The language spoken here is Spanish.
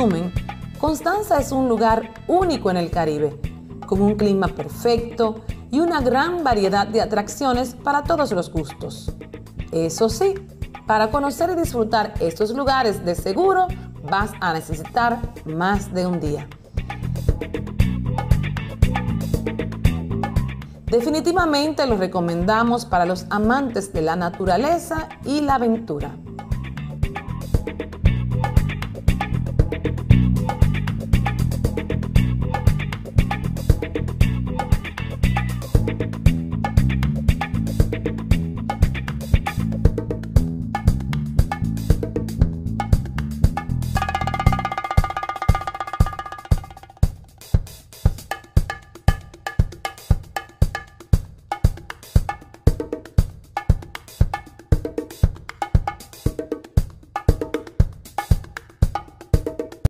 resumen, Constanza es un lugar único en el Caribe, con un clima perfecto y una gran variedad de atracciones para todos los gustos. Eso sí, para conocer y disfrutar estos lugares de seguro vas a necesitar más de un día. Definitivamente lo recomendamos para los amantes de la naturaleza y la aventura.